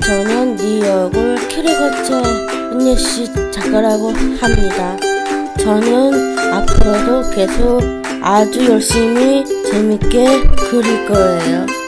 저는 네 얼굴 캐리커처 은예씨 작가라고 합니다. 저는 앞으로도 계속 아주 열심히 재밌게 그릴 거예요.